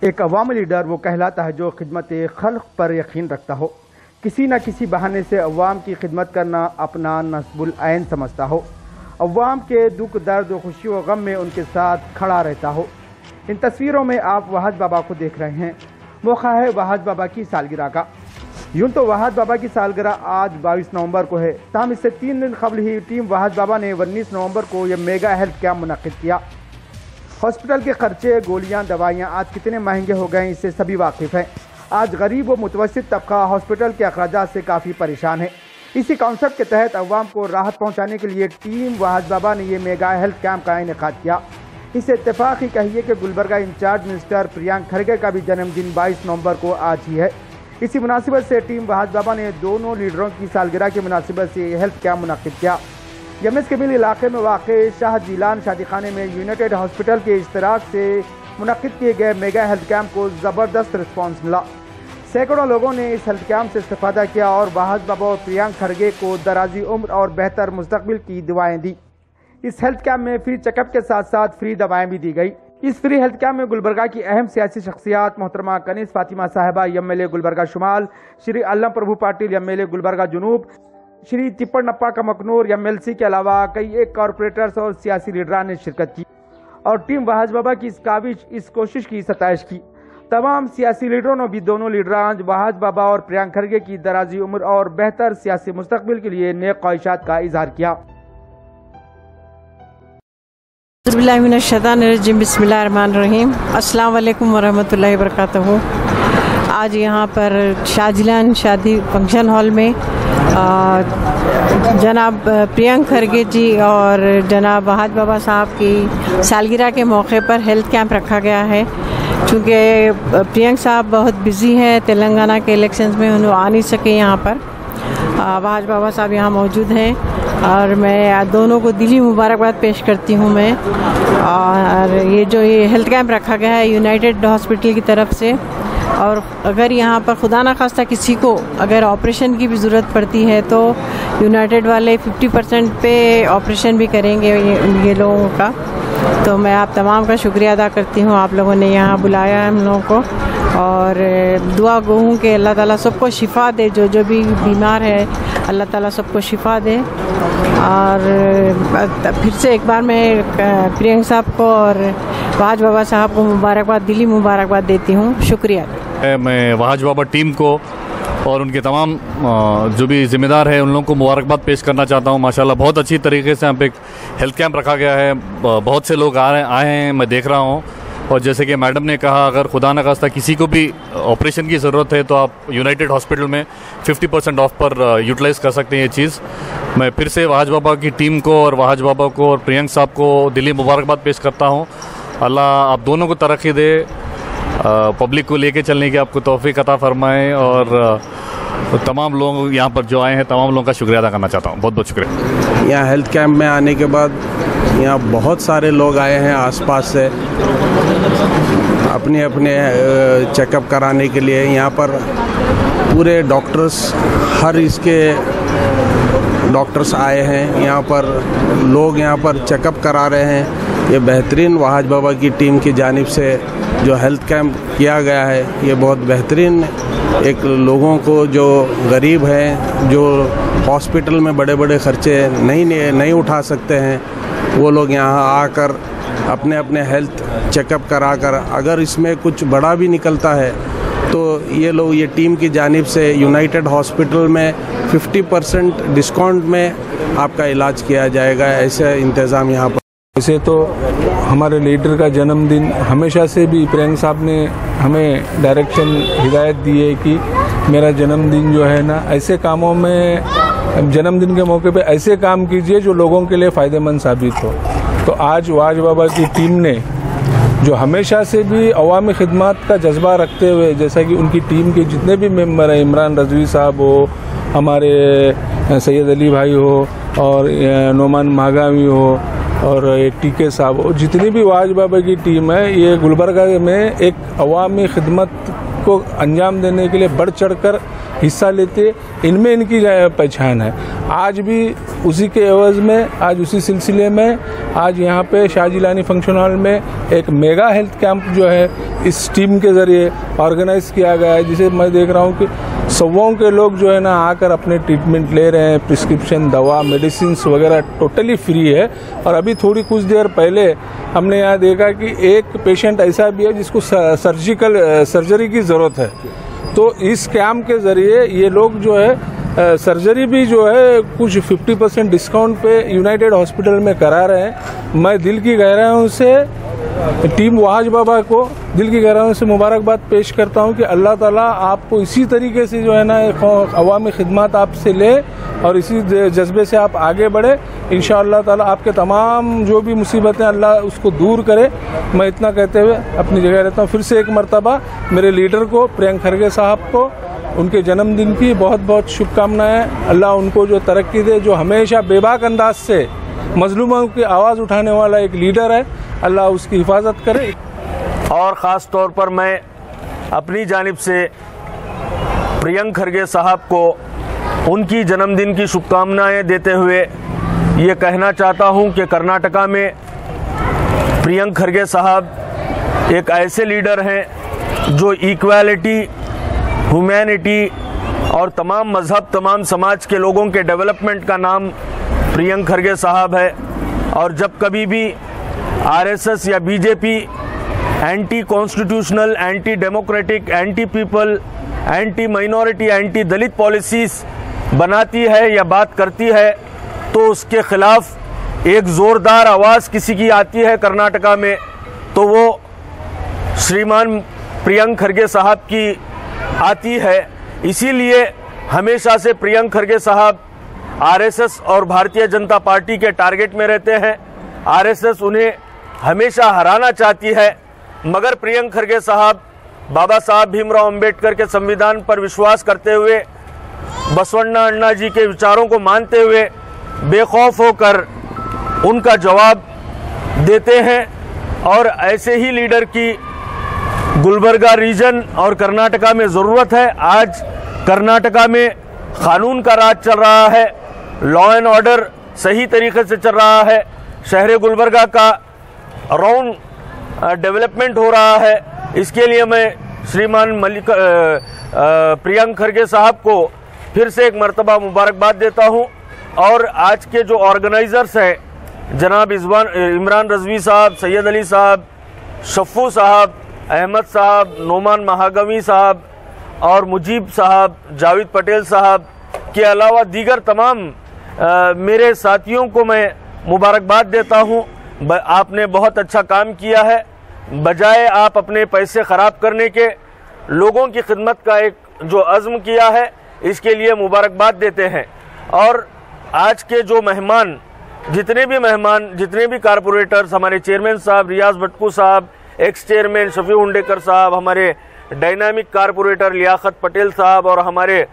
एक अवामी लीडर वो कहलाता है जो खिदमत खल्क पर यकीन रखता हो, किसी न किसी बहाने से अवाम की खिदमत करना अपना नस्बुल ऐन समझता हो, अवाम के दुख दर्द व खुशी व गम में उनके साथ खड़ा रहता हो। इन तस्वीरों में आप वहाज बाबा को देख रहे हैं। मौका है वहाज बाबा की सालगिरह का। यूँ तो वहाज बाबा की सालगिरह आज 22 नवंबर को है, ताहम इससे 3 दिन कबल ही टीम वहाज बाबा ने 19 नवंबर को यह मेगा हेल्थ कैंप मुनक्किद किया। हॉस्पिटल के खर्चे, गोलियां, दवाइयां आज कितने महंगे हो गए इससे सभी वाकिफ़ हैं। आज गरीब व मुतवस्सित तबका हॉस्पिटल के अखराजात से काफ़ी परेशान है। इसी कॉन्सेप्ट के तहत अवाम को राहत पहुंचाने के लिए टीम वहाज बाबा ने यह मेगा हेल्थ कैंप का इनेकाद किया। इसे इत्तेफाक ही कहिए कि गुलबर्गा इंचार्ज मिनिस्टर प्रियंक खरगे का भी जन्मदिन 22 नवंबर को आज ही है। इसी मुनासिबत से टीम वहाज बाबा ने दोनों लीडरों की सालगिरह की मुनासिबत से हेल्थ कैंप मुनक्किद किया। यमस के मिल इलाके में वाक़ शाह जीलान शादी खाने में यूनाइटेड हॉस्पिटल के इश्तराक से मुनक्किद किए गए मेगा हेल्थ कैंप को ज़बरदस्त रिस्पॉन्स मिला। सैकड़ों लोगों ने इस हेल्थ कैंप से इस्तेफादा किया और वहाज बाबा और प्रियंक खरगे को दराजी उम्र और बेहतर मुस्तकबिल की दुआएं दी। इस हेल्थ कैंप में फ्री चेकअप के साथ साथ फ्री दवाएं भी दी गई। इस फ्री हेल्थ कैंप में गुलबर्गा की अहम सियासी शख्सियात मोहतरमा कनीज़ फातिमा साहिबा MLA गुलबर्गा शुमाल, श्री अल्लम प्रभु पाटिल MLA गुलबर्गा जुनूब, श्री तिप्पड़ नप्पा का मकनूर MLC के अलावा कई एक कॉरपोरेटर्स और सियासी लीडरान ने शिरकत की और टीम वहाज बाबा की इस कोशिश की सताइश की। तमाम सियासी लीडरों ने भी दोनों लीडरान वहाज बाबा और प्रियंक खरगे की दराजी उम्र और बेहतर सियासी मुस्तकबिल के लिए नेक ख्वाहिशात का इजहार किया। बिस्मिल्लाहिर्रहमानिर्रहीम। अस्सलाम वालेकुम वरहमतुल्लाहि वबरकातुहू। आज यहाँ पर शाहजीलान शादी फंक्शन हॉल में जनाब प्रियंक खरगे जी और जनाब वहाज बाबा साहब की सालगिरह के मौके पर हेल्थ कैंप रखा गया है। चूँकि प्रियंक साहब बहुत बिज़ी हैं, तेलंगाना के इलेक्शंस में उन्हें आ नहीं सके यहाँ पर। वहाज बाबा साहब यहाँ मौजूद हैं और मैं दोनों को दिली मुबारकबाद पेश करती हूँ मैं। और ये हेल्थ कैंप रखा गया है यूनाइटेड हॉस्पिटल की तरफ से, और अगर यहाँ पर खुदा न खास्ता किसी को अगर ऑपरेशन की भी ज़रूरत पड़ती है तो यूनाइटेड वाले 50% पे ऑपरेशन भी करेंगे ये लोगों का। तो मैं आप तमाम का शुक्रिया अदा करती हूँ, आप लोगों ने यहाँ बुलाया है हम लोगों को, और दुआ गो हूँ कि अल्लाह ताला सबको शिफा दे, जो भी बीमार है अल्लाह ताला सबको शिफा दे। और फिर से एक बार मैं प्रियंक साहब को और वहाज बाबा साहब को मुबारकबाद, दिली मुबारकबाद देती हूँ। शुक्रिया। मैं वहाज बाबा टीम को और उनके तमाम जो भी ज़िम्मेदार है उन लोगों को मुबारकबाद पेश करना चाहता हूँ। माशाल्लाह बहुत अच्छी तरीके से यहाँ पे एक हेल्थ कैंप रखा गया है। बहुत से लोग आए हैं, मैं देख रहा हूँ। और जैसे कि मैडम ने कहा, अगर खुदा न खास्ता किसी को भी ऑपरेशन की ज़रूरत है तो आप यूनाइटेड हॉस्पिटल में 50% ऑफ पर यूटिलाइज़ कर सकते हैं ये चीज़। मैं फिर से वहाज बाबा की टीम को और वहाज बाबा को और प्रियंक साहब को दिली मुबारकबाद पेश करता हूँ। अल्लाह आप दोनों को तरक्की दे, पब्लिक को लेके चलने की आपको तौफीक अता फरमाए। और तमाम लोग यहाँ पर जो आए हैं तमाम लोगों का शुक्रिया अदा करना चाहता हूँ। बहुत बहुत शुक्रिया। यहाँ हेल्थ कैंप में आने के बाद यहाँ बहुत सारे लोग आए हैं आसपास से अपने चेकअप कराने के लिए। यहाँ पर पूरे डॉक्टर्स, हर इसके डॉक्टर्स आए हैं। यहाँ पर लोग यहाँ पर चेकअप करा रहे हैं। ये बेहतरीन वहाज बाबा की टीम की जानिब से जो हेल्थ कैंप किया गया है, ये बहुत बेहतरीन एक लोगों को जो गरीब हैं, जो हॉस्पिटल में बड़े बड़े खर्चे नहीं उठा सकते हैं, वो लोग यहाँ आकर अपने हेल्थ चेकअप कराकर, अगर इसमें कुछ बड़ा भी निकलता है तो ये टीम की जानिब से यूनाइटेड हॉस्पिटल में 50% डिस्काउंट में आपका इलाज किया जाएगा। ऐसे इंतज़ाम यहाँ पर। वैसे तो हमारे लीडर का जन्मदिन हमेशा से भी प्रियंक साहब ने हमें डायरेक्शन हिदायत दी है कि मेरा जन्मदिन जो है ना, ऐसे कामों में, जन्मदिन के मौके पे ऐसे काम कीजिए जो लोगों के लिए फ़ायदेमंद साबित हो। तो आज वहाज बाबा की टीम ने जो हमेशा से भी अवामी खिदमत का जज्बा रखते हुए, जैसा कि उनकी टीम के जितने भी मेंबर हैं, इमरान रजवी साहब हो, हमारे सैयद अली भाई हो, और नोमान मागावी हो, और टीके साहब हो, जितनी भी वहाज बाबा की टीम है, ये गुलबर्गा में एक अवामी खिदमत को अंजाम देने के लिए बढ़ चढ़कर हिस्सा लेते, इनमें इनकी पहचान है। आज भी उसी के एवज में, आज उसी सिलसिले में आज यहाँ पे शाहजीलानी फंक्शन हॉल में एक मेगा हेल्थ कैंप जो है इस टीम के ज़रिए ऑर्गेनाइज किया गया है, जिसे मैं देख रहा हूँ कि सौओं के लोग जो है ना आकर अपने ट्रीटमेंट ले रहे हैं। प्रिस्क्रिप्शन दवा मेडिसिन वगैरह टोटली फ्री है। और अभी थोड़ी कुछ देर पहले हमने यहाँ देखा कि एक पेशेंट ऐसा भी है जिसको सर्जरी की ज़रूरत है। तो इस कैंप के ज़रिए ये लोग जो है सर्जरी भी जो है कुछ 50% डिस्काउंट पे यूनाइटेड हॉस्पिटल में करा रहे हैं। मैं दिल की गहराइयों से टीम वहाज बाबा को दिल की गहराइयों से मुबारकबाद पेश करता हूं कि अल्लाह ताला आपको इसी तरीके से जो है ना अवामी खिदमत आपसे ले और इसी जज्बे से आप आगे बढ़े। इंशाअल्लाह ताला आपके तमाम जो भी मुसीबतें अल्लाह उसको दूर करे। मैं इतना कहते हुए अपनी जगह रहता हूं। फिर से एक मरतबा मेरे लीडर को प्रियंक खरगे साहब को उनके जन्मदिन की बहुत बहुत शुभकामनाएं। अल्लाह उनको जो तरक्की दे, जो हमेशा बेबाक अंदाज से मजलूमों की आवाज़ उठाने वाला एक लीडर है, अल्लाह उसकी हिफाजत करे। और ख़ास तौर पर मैं अपनी जानिब से प्रियंक खरगे साहब को उनकी जन्मदिन की शुभकामनाएं देते हुए ये कहना चाहता हूं कि कर्नाटका में प्रियंक खरगे साहब एक ऐसे लीडर हैं जो इक्वालिटी, ह्यूमैनिटी और तमाम मज़हब, तमाम समाज के लोगों के डेवलपमेंट का नाम प्रियंक खरगे साहब है। और जब कभी भी आरएसएस या BJP anti constitutional, anti democratic, anti people, anti minority, anti Dalit policies बनाती है या बात करती है तो उसके खिलाफ एक ज़ोरदार आवाज़ किसी की आती है कर्नाटका में तो वो श्रीमान प्रियंक खरगे साहब की आती है। इसीलिए हमेशा से प्रियंक खरगे साहब आरएसएस और भारतीय जनता पार्टी के टारगेट में रहते हैं। आरएसएस उन्हें हमेशा हराना चाहती है, मगर प्रियंक खरगे साहब बाबा साहब भीमराव अंबेडकर के संविधान पर विश्वास करते हुए, बसवण्णा अण्णा जी के विचारों को मानते हुए बेखौफ होकर उनका जवाब देते हैं। और ऐसे ही लीडर की गुलबर्गा रीजन और कर्नाटका में ज़रूरत है। आज कर्नाटका में कानून का राज चल रहा है, लॉ एंड ऑर्डर सही तरीके से चल रहा है, शहर गुलबर्गा का राउंड डेवलपमेंट हो रहा है। इसके लिए मैं श्रीमान प्रियंक खरगे साहब को फिर से एक मरतबा मुबारकबाद देता हूं। और आज के जो ऑर्गेनाइजर्स हैं, जनाब इमरान रजवी साहब, सैयद अली साहब, शफ़ू साहब, अहमद साहब, नोमान महागवी साहब और मुजीब साहब, जावेद पटेल साहब के अलावा दीगर तमाम मेरे साथियों को मैं मुबारकबाद देता हूं। आपने बहुत अच्छा काम किया है। बजाय आप अपने पैसे ख़राब करने के, लोगों की खिदमत का एक जो अज़्म किया है, इसके लिए मुबारकबाद देते हैं। और आज के जो मेहमान, जितने भी कारपोरेटर्स, हमारे चेयरमैन साहब रियाज भट्टू साहब, एक्स चेयरमैन शफी हुंडेकर साहब, हमारे डायनामिक कारपोरेटर लियाकत पटेल साहब और हमारे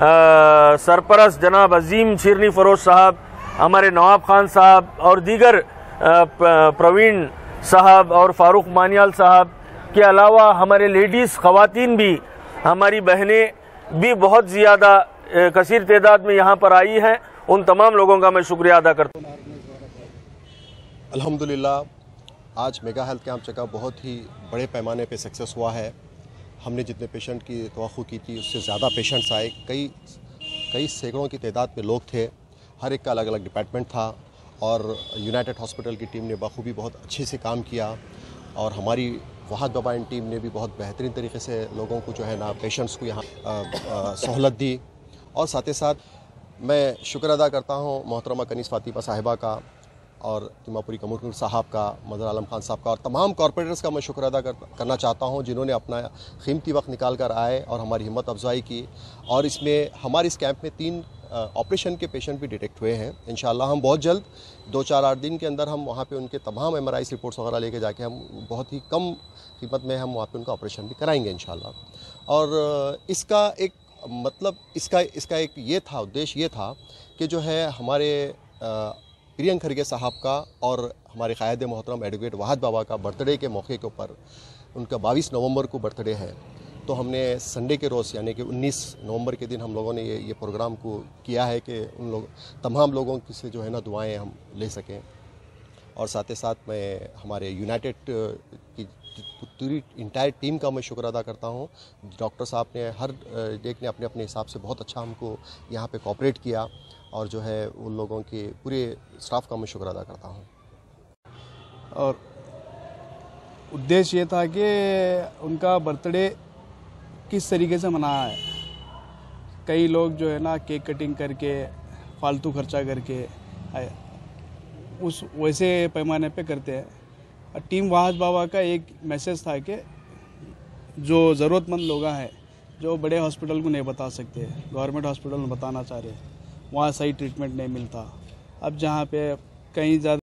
सरपरस्त जनाब अजीम शिरनी फरोज साहब, हमारे नवाब खान साहब और दीगर प्रवीण साहब और फारूक मानियाल साहब के अलावा हमारे लेडीज़ ख़वातीन भी, हमारी बहनें भी बहुत ज़्यादा कसीर तादाद में यहाँ पर आई हैं। उन तमाम लोगों का मैं शुक्रिया अदा करता हूँ। अल्हम्दुलिल्लाह आज मेगा हेल्थ कैंप चेकअप बहुत ही बड़े पैमाने पे सक्सेस हुआ है। हमने जितने पेशेंट की तवक्कुह की थी उससे ज़्यादा पेशेंट्स आए। कई सैकड़ों की तादाद में लोग थे। हर एक का अलग अलग डिपार्टमेंट था और यूनाइटेड हॉस्पिटल की टीम ने बखूबी बहुत अच्छे से काम किया और हमारी वहाद बाबा एंड टीम ने भी बहुत बेहतरीन तरीके से लोगों को जो है ना, पेशेंट्स को यहाँ सहूलत दी। और साथ ही साथ मैं शुक्र अदा करता हूँ मोहतरमा कनीस फातिमा साहिबा का और तिमापुरी कमर साहब का, मदर आलम खान साहब का और तमाम कॉरपोरेटर्स का मैं शुक्र अदा करना चाहता हूँ, जिन्होंने अपना कीमती वक्त निकाल कर आए और हमारी हिम्मत अफजाई की। और इसमें हमारे इस कैंप में 3 ऑपरेशन के पेशेंट भी डिटेक्ट हुए हैं। इंशाल्लाह हम बहुत जल्द 2-4-8 दिन के अंदर हम वहाँ पे उनके तमाम MRI रिपोर्ट्स वगैरह लेके जाके हम बहुत ही कम कीमत में हम वहाँ पे उनका ऑपरेशन भी कराएंगे इंशाल्लाह। और इसका एक मतलब इसका एक ये था, उद्देश्य ये था कि जो है हमारे प्रियंक खरगे साहब का और हमारे क़ायद मोहतरम एडवोकेट वहाद बाबा का बर्थडे के मौके के ऊपर, उनका 22 नवंबर को बर्थडे है, तो हमने संडे के रोज़ यानी कि 19 नवंबर के दिन हम लोगों ने ये प्रोग्राम को किया है कि उन लोग तमाम लोगों से जो है ना दुआएं हम ले सकें। और साथ ही साथ मैं हमारे यूनाइटेड की पूरी इंटायर टीम का मैं शुक्र अदा करता हूँ। डॉक्टर साहब ने हर एक ने अपने अपने हिसाब से बहुत अच्छा हमको यहाँ पे कोऑपरेट किया और जो है उन लोगों के पूरे स्टाफ का मैं शुक्र अदा करता हूँ। और उद्देश्य ये था कि उनका बर्थडे किस तरीके से मनाया है। कई लोग जो है ना केक कटिंग करके फालतू खर्चा करके उस वैसे पैमाने पे करते हैं। टीम वहाज बाबा का एक मैसेज था कि जो ज़रूरतमंद लोग हैं जो बड़े हॉस्पिटल को नहीं बता सकते, गवर्नमेंट हॉस्पिटल में बताना चाह रहे, वहाँ सही ट्रीटमेंट नहीं मिलता। अब जहाँ पे कहीं ज़्यादा